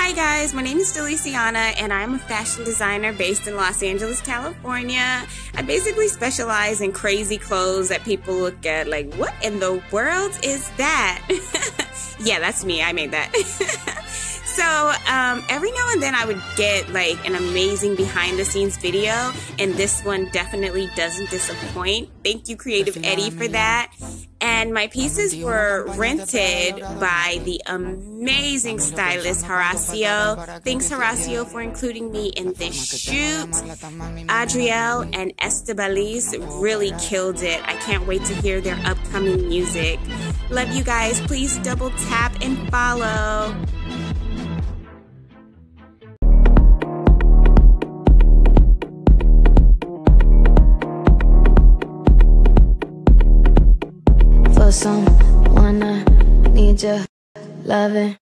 Hi guys, my name is Deliciana and I'm a fashion designer based in Los Angeles, California. I basically specialize in crazy clothes that people look at like, what in the world is that? Yeah, that's me, I made that. So every now and then I would get like an amazing behind the scenes video, and this one definitely doesn't disappoint. Thank you, Creative Eddie, for that. And my pieces were rented by the amazing stylist Horacio. Thanks, Horacio, for including me in this shoot. Adrielle and Estebaliz really killed it. I can't wait to hear their upcoming music. Love you guys. Please double tap and follow. For someone I need your loving.